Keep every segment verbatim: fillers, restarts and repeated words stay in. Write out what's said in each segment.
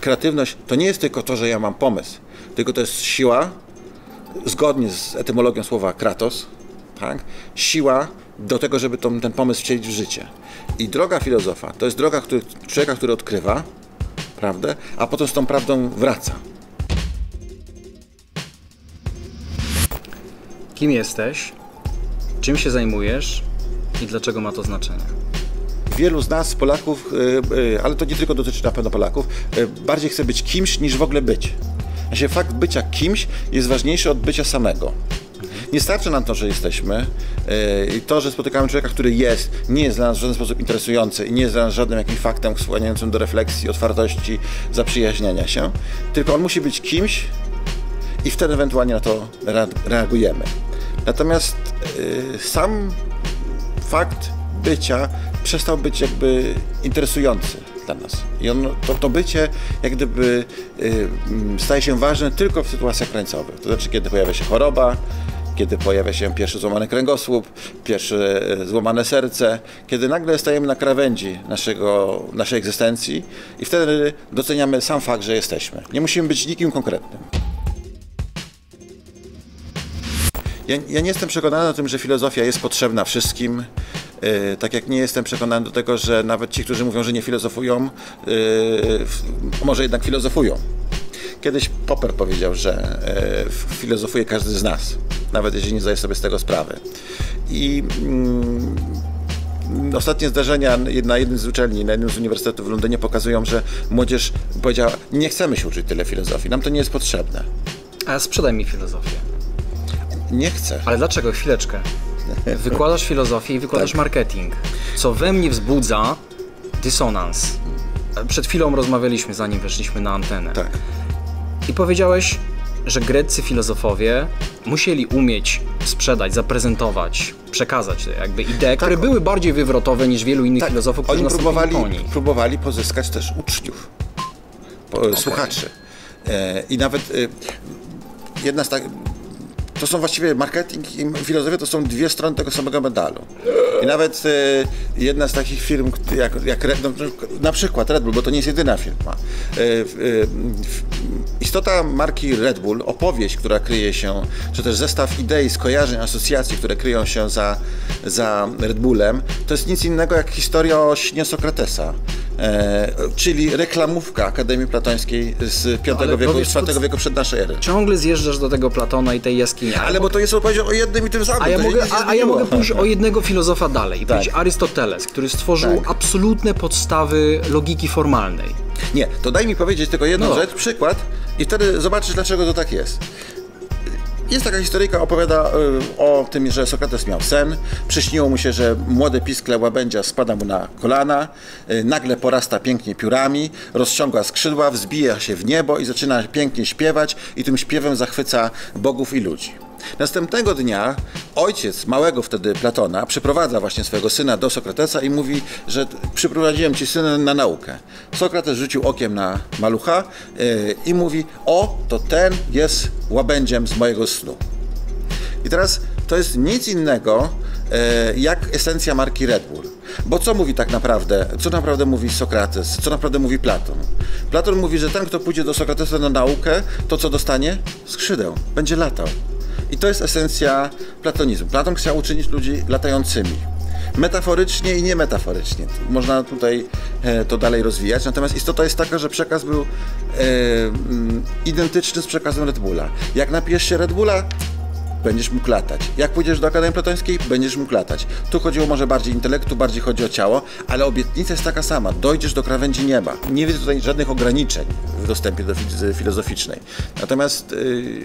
Kreatywność to nie jest tylko to, że ja mam pomysł, tylko to jest siła, zgodnie z etymologią słowa kratos, tak? Siła do tego, żeby to, ten pomysł wcielić w życie. I droga filozofa to jest droga który, człowieka, który odkrywa prawdę, a potem z tą prawdą wraca. Kim jesteś? Czym się zajmujesz? I dlaczego ma to znaczenie? Wielu z nas, Polaków, ale to nie tylko dotyczy na pewno Polaków, bardziej chce być kimś niż w ogóle być. Znaczy, fakt bycia kimś jest ważniejszy od bycia samego. Nie starczy nam to, że jesteśmy i to, że spotykamy człowieka, który jest, nie jest dla nas w żaden sposób interesujący i nie jest dla nas żadnym jakimś faktem skłaniającym do refleksji, otwartości, zaprzyjaźniania się, tylko on musi być kimś i wtedy ewentualnie na to reagujemy. Natomiast yy, sam fakt bycia przestał być jakby interesujący dla nas. I on, to, to bycie jak gdyby yy, staje się ważne tylko w sytuacjach krańcowych. To znaczy, kiedy pojawia się choroba, kiedy pojawia się pierwszy złamany kręgosłup, pierwsze złamane serce, kiedy nagle stajemy na krawędzi naszego, naszej egzystencji i wtedy doceniamy sam fakt, że jesteśmy. Nie musimy być nikim konkretnym. Ja, ja nie jestem przekonany o tym, że filozofia jest potrzebna wszystkim, yy, tak jak nie jestem przekonany do tego, że nawet ci, którzy mówią, że nie filozofują, yy, może jednak filozofują. Kiedyś Popper powiedział, że yy, filozofuje każdy z nas, nawet jeśli nie zdaje sobie z tego sprawy. I yy, ostatnie zdarzenia na jednym z uczelni, na jednym z uniwersytetów w Londynie pokazują, że młodzież powiedziała, nie chcemy się uczyć tyle filozofii, nam to nie jest potrzebne. A sprzedaj mi filozofię. Nie chcę. Ale dlaczego? Chwileczkę. Wykładasz filozofię i wykładasz tak. marketing, co we mnie wzbudza dysonans. Przed chwilą rozmawialiśmy, zanim weszliśmy na antenę. Tak. I powiedziałeś, że greccy filozofowie musieli umieć sprzedać, zaprezentować, przekazać jakby idee, tak. które były bardziej wywrotowe niż wielu innych tak. filozofów, którzy Oni próbowali, po nich. próbowali pozyskać też uczniów, po, okay. słuchaczy. E, I nawet e, jedna z tak... To są właściwie marketing i filozofia to są dwie strony tego samego medalu. I nawet y, jedna z takich firm, jak, jak Red, no, na przykład Red Bull, bo to nie jest jedyna firma. Y, y, istota marki Red Bull, opowieść, która kryje się, czy też zestaw idei, skojarzeń, asocjacji, które kryją się za, za Red Bullem, to jest nic innego jak historia o śnie Sokratesa. E, czyli reklamówka Akademii Platońskiej z piątego wieku, z czwartego wieku przed naszej ery. Ciągle zjeżdżasz do tego Platona i tej jaskini. Ale bo to jest opowieść o jednym i tym samym. A ja, mogę, a, a ja mogę pójść o jednego filozofa dalej i tak. powiedzieć Arystoteles, który stworzył tak. absolutne podstawy logiki formalnej. Nie, to daj mi powiedzieć tylko jedną no. rzecz, przykład i wtedy zobaczysz, dlaczego to tak jest. Jest taka historyjka, opowiada y, o tym, że Sokrates miał sen, przyśniło mu się, że młode piskle łabędzia spada mu na kolana, y, nagle porasta pięknie piórami, rozciąga skrzydła, wzbija się w niebo i zaczyna pięknie śpiewać i tym śpiewem zachwyca bogów i ludzi. Następnego dnia ojciec małego wtedy Platona przyprowadza właśnie swojego syna do Sokratesa i mówi, że przyprowadziłem ci syna na naukę. Sokrates rzucił okiem na malucha yy, i mówi, o, to ten jest łabędziem z mojego snu. I teraz to jest nic innego yy, jak esencja marki Red Bull. Bo co mówi tak naprawdę, co naprawdę mówi Sokrates, co naprawdę mówi Platon? Platon mówi, że ten, kto pójdzie do Sokratesa na naukę, to co dostanie? Skrzydeł, będzie latał. I to jest esencja platonizmu. Platon chciał uczynić ludzi latającymi. Metaforycznie i niemetaforycznie. Można tutaj e, to dalej rozwijać. Natomiast istota jest taka, że przekaz był e, m, identyczny z przekazem Red Bulla. Jak napijesz się Red Bulla, będziesz mógł latać. Jak pójdziesz do Akademii Platońskiej, będziesz mógł latać. Tu chodziło może bardziej o intelektu, bardziej chodzi o ciało, ale obietnica jest taka sama. Dojdziesz do krawędzi nieba. Nie widzę tutaj żadnych ograniczeń w dostępie do fizyki filozoficznej. Natomiast yy,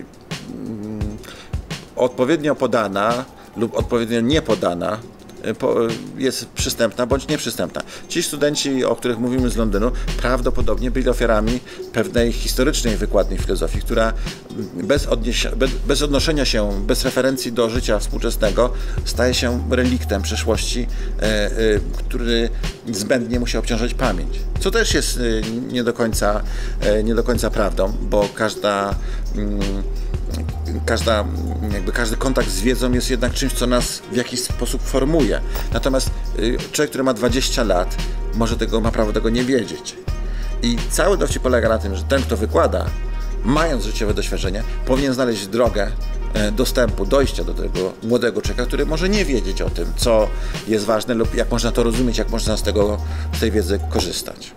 odpowiednio podana lub odpowiednio niepodana jest przystępna bądź nieprzystępna. Ci studenci, o których mówimy z Londynu, prawdopodobnie byli ofiarami pewnej historycznej wykładni filozofii, która bez, bez, bez odnoszenia się, bez referencji do życia współczesnego staje się reliktem przeszłości, e, e, który zbędnie musi obciążać pamięć. Co też jest e, nie do końca, e, nie do końca prawdą, bo każda mm, Każda, jakby każdy kontakt z wiedzą jest jednak czymś, co nas w jakiś sposób formuje. Natomiast człowiek, który ma dwadzieścia lat, może tego, ma prawo tego nie wiedzieć. I cały dowcip polega na tym, że ten, kto wykłada, mając życiowe doświadczenie, powinien znaleźć drogę dostępu, dojścia do tego młodego człowieka, który może nie wiedzieć o tym, co jest ważne lub jak można to rozumieć, jak można z, tego, z tej wiedzy korzystać.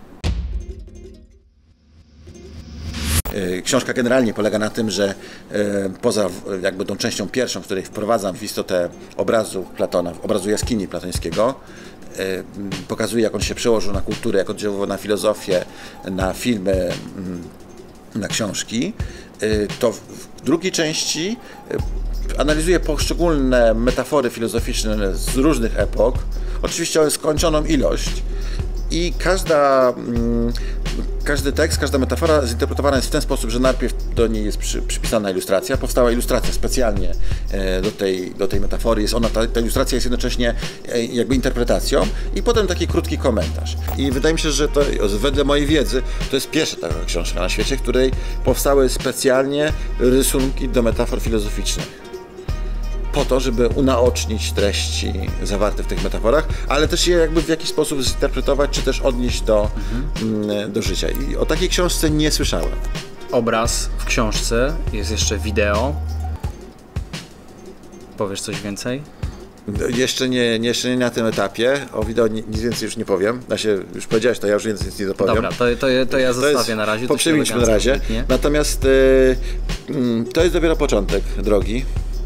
Książka generalnie polega na tym, że poza jakby tą częścią pierwszą, w której wprowadzam w istotę obrazu Platona, obrazu jaskini platońskiego, pokazuje, jak on się przełożył na kulturę, jak oddziaływał na filozofię, na filmy, na książki, to w drugiej części analizuję poszczególne metafory filozoficzne z różnych epok, oczywiście o skończoną ilość, i każda, każdy tekst, każda metafora zinterpretowana jest w ten sposób, że najpierw do niej jest przy, przypisana ilustracja, powstała ilustracja specjalnie do tej, do tej metafory, jest ona, ta, ta ilustracja jest jednocześnie jakby interpretacją i potem taki krótki komentarz. I wydaje mi się, że to wedle mojej wiedzy to jest pierwsza taka książka na świecie, w której powstały specjalnie rysunki do metafor filozoficznych, po to, żeby unaocznić treści zawarte w tych metaforach, ale też je jakby w jakiś sposób zinterpretować, czy też odnieść do, mhm. do życia. I o takiej książce nie słyszałem. Obraz w książce, jest jeszcze wideo. Powiesz coś więcej? Jeszcze nie, nie, jeszcze nie na tym etapie. O wideo nic więcej już nie powiem. Ja się, już powiedziałeś, to ja już więcej nic nie dopowiem. Dobra, to, to, to ja zostawię to jest, na razie. Poprzemilczmy na razie. Odbytnie. Natomiast y, to jest dopiero początek drogi.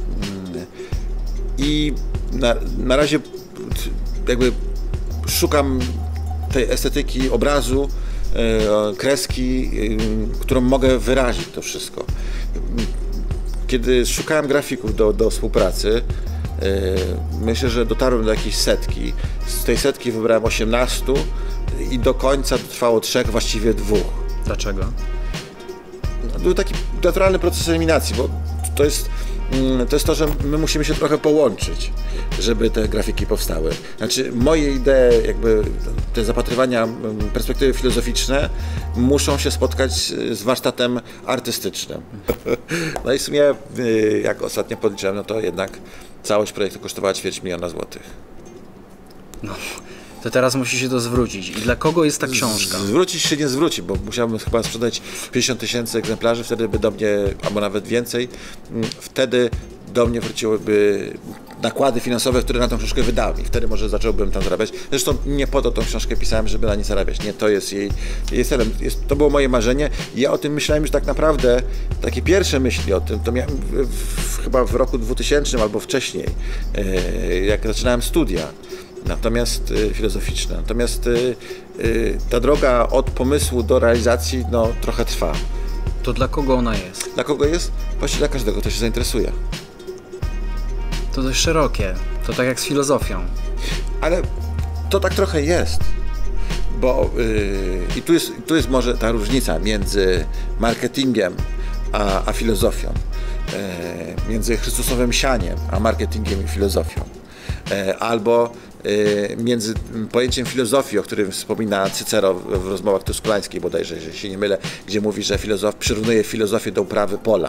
I na, na razie jakby szukam tej estetyki obrazu, e, kreski, e, którą mogę wyrazić to wszystko. Kiedy szukałem grafików do, do współpracy, e, myślę, że dotarłem do jakiejś setki. Z tej setki wybrałem osiemnastu i do końca trwało trzech, właściwie dwóch. Dlaczego? No, był taki naturalny proces eliminacji, bo to jest to jest to, że my musimy się trochę połączyć, żeby te grafiki powstały. Znaczy, moje idee, jakby te zapatrywania, perspektywy filozoficzne muszą się spotkać z warsztatem artystycznym. No i w sumie, jak ostatnio podliczyłem, no to jednak całość projektu kosztowała ćwierć miliona złotych. No. To teraz musi się to zwrócić. I dla kogo jest ta książka? Zwrócić się nie zwróci, bo musiałbym chyba sprzedać pięćdziesiąt tysięcy egzemplarzy, wtedy by do mnie, albo nawet więcej, wtedy do mnie wróciłyby nakłady finansowe, które na tą książkę wydałem i wtedy może zacząłbym tam zarabiać. Zresztą nie po to tą książkę pisałem, żeby na nie zarabiać. Nie, to jest jej, jej celem. Jest, to było moje marzenie. Ja o tym myślałem już tak naprawdę, takie pierwsze myśli o tym, to miałem w, w, chyba w roku dwutysięcznym albo wcześniej, jak zaczynałem studia. Natomiast y, filozoficzne. Natomiast y, y, ta droga od pomysłu do realizacji no, trochę trwa. To dla kogo ona jest? Dla kogo jest? Właściwie dla każdego, kto się zainteresuje. To dość szerokie. To tak jak z filozofią. Ale to tak trochę jest. Bo yy, i tu jest, tu jest może ta różnica między marketingiem a, a filozofią. Yy, między Chrystusowym sianiem a marketingiem i filozofią. Yy, albo między pojęciem filozofii, o którym wspomina Cycero w rozmowach tuskulańskiej bodajże, że się nie mylę, gdzie mówi, że filozof przyrównuje filozofię do uprawy pola.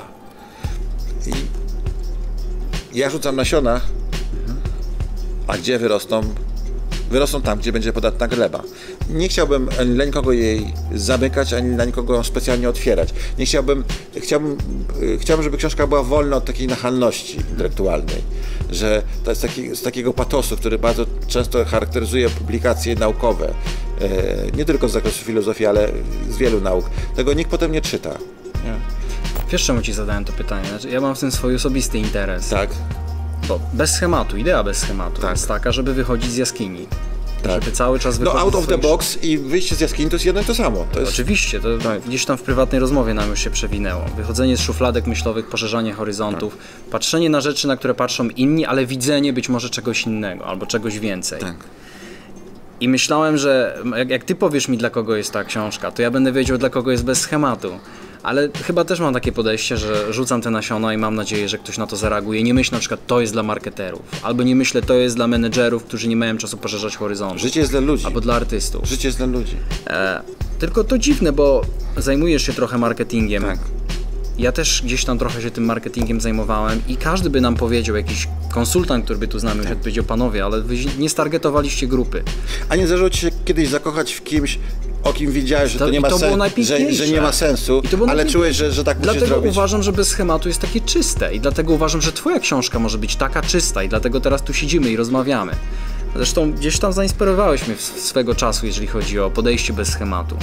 I ja rzucam nasiona, a gdzie wyrosną? Wyrosną tam, gdzie będzie podatna gleba. Nie chciałbym ani dla nikogo jej zamykać, ani dla nikogo ją specjalnie otwierać. Nie chciałbym, chciałbym, chciałbym, żeby książka była wolna od takiej nachalności intelektualnej, że to jest taki, z takiego patosu, który bardzo często charakteryzuje publikacje naukowe, nie tylko z zakresu filozofii, ale z wielu nauk. Tego nikt potem nie czyta. Nie. Wiesz, czemu ci zadałem to pytanie? Znaczy, ja mam w tym swój osobisty interes. Tak. Bo bez schematu, idea bez schematu tak. jest taka, żeby wychodzić z jaskini. Tak. Żeby cały czas wychodzić. No out of the swoim... box i wyjście z jaskini to jest jedno i to samo. To jest... Oczywiście, to tak. Gdzieś tam w prywatnej rozmowie nam już się przewinęło. Wychodzenie z szufladek myślowych, poszerzanie horyzontów, tak. Patrzenie na rzeczy, na które patrzą inni, ale widzenie być może czegoś innego albo czegoś więcej. Tak. I myślałem, że jak, jak ty powiesz mi, dla kogo jest ta książka, to ja będę wiedział, dla kogo jest bez schematu. Ale chyba też mam takie podejście, że rzucam te nasiona i mam nadzieję, że ktoś na to zareaguje. Nie myślę na przykład, to jest dla marketerów. Albo nie myślę, to jest dla menedżerów, którzy nie mają czasu poszerzać horyzontu. Życie jest dla ludzi. Albo dla artystów. Życie jest dla ludzi. E, tylko to dziwne, bo zajmujesz się trochę marketingiem. Tak. Ja też gdzieś tam trochę się tym marketingiem zajmowałem i każdy by nam powiedział, jakiś konsultant, który by tu z nami tak. powiedział, panowie, ale wy nie stargetowaliście grupy. A nie zdarzyło ci się kiedyś zakochać w kimś o kim wiedziałeś, że to, To- nie i ma to było sensu, że, najpiękniejsze. że nie ma sensu, I to było ale najpiękniejsze. czułeś, że, że tak musisz Dlatego zrobić. uważam, że bez schematu jest takie czyste i dlatego uważam, że twoja książka może być taka czysta i dlatego teraz tu siedzimy i rozmawiamy. Zresztą gdzieś tam zainspirowałeś mnie w- swego czasu, jeżeli chodzi o podejście bez schematu.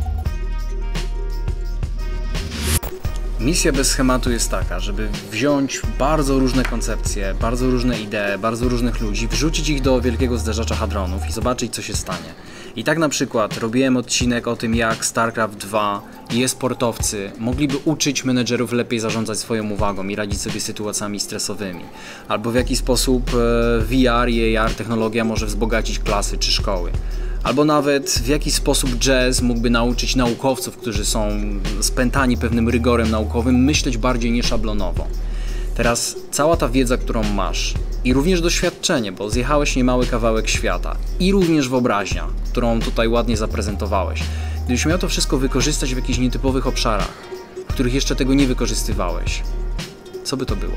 Misja bez schematu jest taka, żeby wziąć bardzo różne koncepcje, bardzo różne idee, bardzo różnych ludzi, wrzucić ich do wielkiego zderzacza hadronów i zobaczyć, co się stanie. I tak na przykład robiłem odcinek o tym, jak StarCraft dwa i e-sportowcy mogliby uczyć menedżerów lepiej zarządzać swoją uwagą i radzić sobie z sytuacjami stresowymi. Albo w jaki sposób e, V R i A R technologia może wzbogacić klasy czy szkoły. Albo nawet w jaki sposób jazz mógłby nauczyć naukowców, którzy są spętani pewnym rygorem naukowym, myśleć bardziej nieszablonowo. Teraz cała ta wiedza, którą masz i również doświadczenie, bo zjechałeś niemały kawałek świata i również wyobraźnia, którą tutaj ładnie zaprezentowałeś. Gdybyś miał to wszystko wykorzystać w jakichś nietypowych obszarach, w których jeszcze tego nie wykorzystywałeś, co by to było?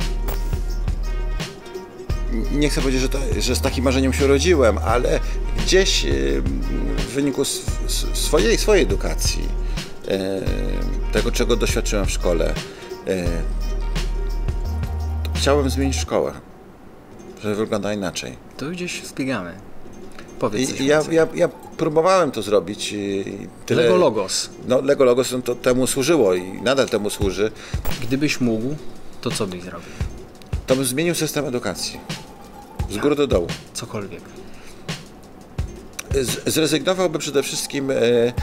Nie chcę powiedzieć, że, to, że z takim marzeniem się urodziłem, ale gdzieś y, w wyniku sw swojej, swojej edukacji, y, tego czego doświadczyłem w szkole, y, chciałem zmienić szkołę, żeby wyglądała inaczej. To gdzieś zbiegamy. Powiedz coś I, i ja, więcej. ja, ja próbowałem to zrobić. I tyle, Lego Logos. No, Lego Logos no, to temu służyło i nadal temu służy. Gdybyś mógł, to co byś zrobił? To bym zmienił system edukacji. Z góry do dołu. Cokolwiek. Z, zrezygnowałby przede wszystkim e, e,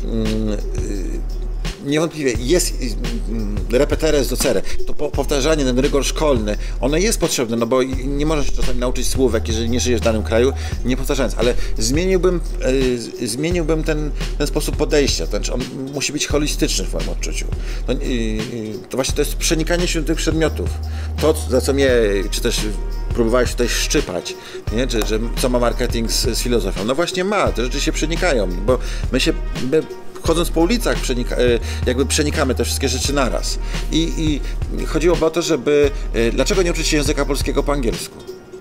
niewątpliwie jest e, repeteres docere. To po, powtarzanie, ten rygor szkolny, ono jest potrzebne, no bo nie możesz się czasami nauczyć słówek, jeżeli nie żyjesz w danym kraju, nie powtarzając, ale zmieniłbym, e, zmieniłbym ten, ten sposób podejścia, to znaczy on musi być holistyczny w moim odczuciu. No, e, to właśnie to jest przenikanie się tych przedmiotów. To, za co mnie, czy też próbowałeś tutaj szczypać, nie? Że, że co ma marketing z, z filozofią. No właśnie ma, te rzeczy się przenikają, bo my się, my chodząc po ulicach przenika, jakby przenikamy te wszystkie rzeczy naraz. I, i chodziło o to, żeby, dlaczego nie uczyć się języka polskiego po angielsku?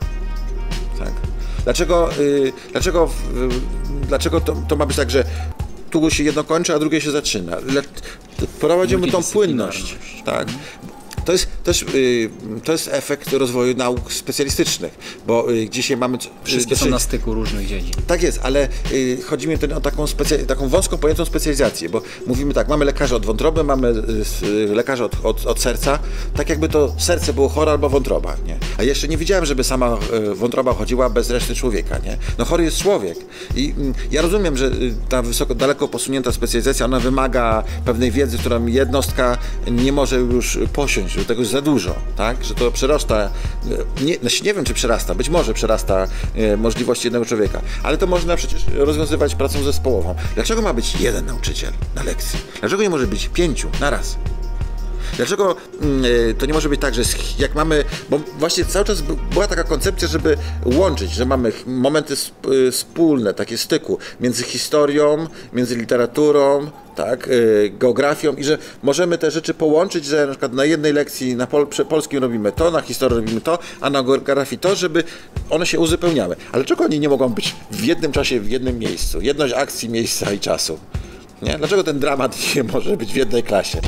Tak. Dlaczego, dlaczego, dlaczego to, to ma być tak, że tu się jedno kończy, a drugie się zaczyna? Prowadzimy tą płynność. Tak. To jest też y, to jest efekt rozwoju nauk specjalistycznych, bo y, dzisiaj mamy... Wszystkie są na styku różnych dziedzin. Tak jest, ale y, chodzi mi ten, o taką, specja- taką wąską pojętą specjalizację, bo mówimy tak, mamy lekarza od wątroby, mamy y, lekarza od, od, od serca, tak jakby to serce było chore albo wątroba, nie? A jeszcze nie widziałem, żeby sama y, wątroba chodziła bez reszty człowieka, nie? No chory jest człowiek i y, ja rozumiem, że y, ta wysoko, daleko posunięta specjalizacja, ona wymaga pewnej wiedzy, którą jednostka nie może już posiąść, że tego jest za dużo, tak? Że to przerasta, nie, znaczy nie wiem, czy przerasta, być może przerasta e, możliwości jednego człowieka, ale to można przecież rozwiązywać pracą zespołową. Dlaczego ma być jeden nauczyciel na lekcji? Dlaczego nie może być pięciu na raz? Dlaczego y, to nie może być tak, że jak mamy, bo właśnie cały czas była taka koncepcja, żeby łączyć, że mamy momenty sp, y, wspólne, takie styku między historią, między literaturą, tak, y, geografią i że możemy te rzeczy połączyć, że na przykład na jednej lekcji na pol, polskim robimy to, na historii robimy to, a na geografii to, żeby one się uzupełniały. Ale dlaczego oni nie mogą być w jednym czasie, w jednym miejscu? Jedność akcji, miejsca i czasu. Nie? Dlaczego ten dramat nie może być w jednej klasie?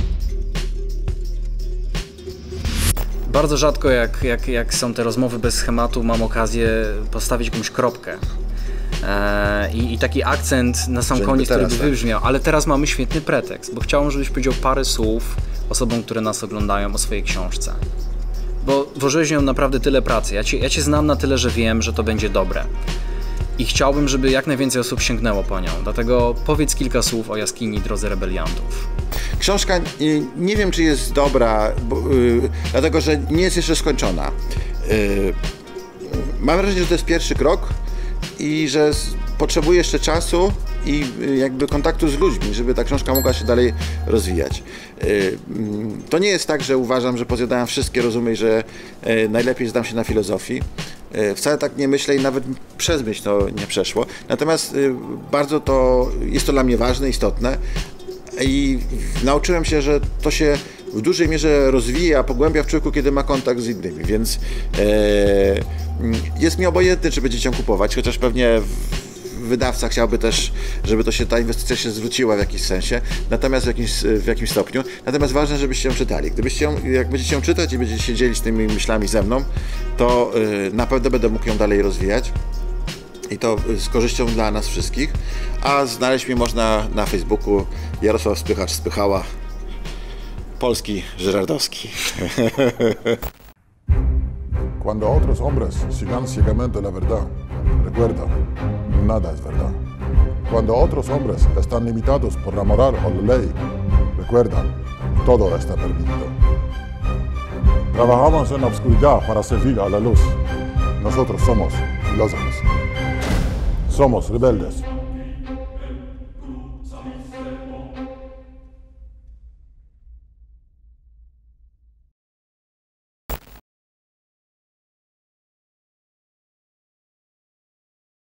Bardzo rzadko jak, jak, jak są te rozmowy bez schematu, mam okazję postawić jakąś kropkę. Eee, i, I taki akcent na sam Czyli koniec, który by teraz, tak. wybrzmiał. Ale teraz mamy świetny pretekst, bo chciałbym, żebyś powiedział parę słów osobom, które nas oglądają, o swojej książce. Bo włożyłeś w nią naprawdę tyle pracy. Ja cię, ja cię znam na tyle, że wiem, że to będzie dobre. I chciałbym, żeby jak najwięcej osób sięgnęło po nią. Dlatego powiedz kilka słów o Jaskini Drodze Rebeliantów. Książka y, nie wiem, czy jest dobra, bo, y, dlatego że nie jest jeszcze skończona. Y, mam wrażenie, że to jest pierwszy krok i że z, potrzebuje jeszcze czasu i y, jakby kontaktu z ludźmi, żeby ta książka mogła się dalej rozwijać. Y, y, to nie jest tak, że uważam, że pozjadałem wszystkie rozumy i że y, najlepiej znam się na filozofii. Wcale tak nie myślę i nawet przez myśl to nie przeszło. Natomiast y, bardzo to jest to dla mnie ważne, istotne i nauczyłem się, że to się w dużej mierze rozwija, pogłębia w człowieku, kiedy ma kontakt z innymi, więc e, jest mi obojętne, czy będzie cię kupować, chociaż pewnie w, wydawca chciałby też, żeby to się, ta inwestycja się zwróciła w jakimś sensie, natomiast w jakimś, w jakimś stopniu. Natomiast ważne, żebyście ją czytali. Gdybyście ją, jak będziecie ją czytać i będziecie się dzielić tymi myślami ze mną, to yy, na pewno będę mógł ją dalej rozwijać. I to z korzyścią dla nas wszystkich. A znaleźć mnie można na Facebooku Jarosław Spychacz Spychała, polski Żyrardowski. Cuando otros hombres sigan ciegamente la verdad, recuerda, nada es verdad. Cuando otros hombres están limitados por la moral o la ley, recuerda, todo está permitido. Trabajamos en la oscuridad para servir a la luz. Nosotros somos filósofos. Somos rebeldes.